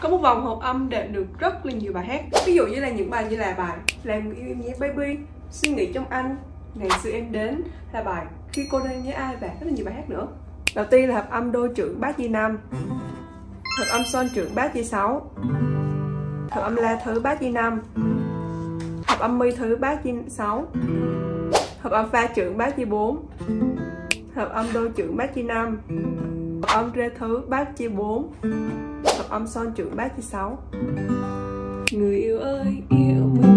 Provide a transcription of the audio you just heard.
Có một vòng hợp âm để được rất là nhiều bài hát. Ví dụ như là những bài như là bài Làm người yêu nhé baby, Suy nghĩ trong anh, Ngày xưa em đến, là bài Khi cô đơn nhớ ai, và rất là nhiều bài hát nữa. Đầu tiên là hợp âm đô trưởng bát di 5, hợp âm son trưởng bát di 6, hợp âm la thứ bát di 5, hợp âm mi thứ bát di 6, hợp âm fa trưởng bát di 4, hợp âm đô trưởng bát di 5, hợp âm rê thứ bát di 4, hợp âm son trưởng bát di 6. Người yêu ơi yêu mình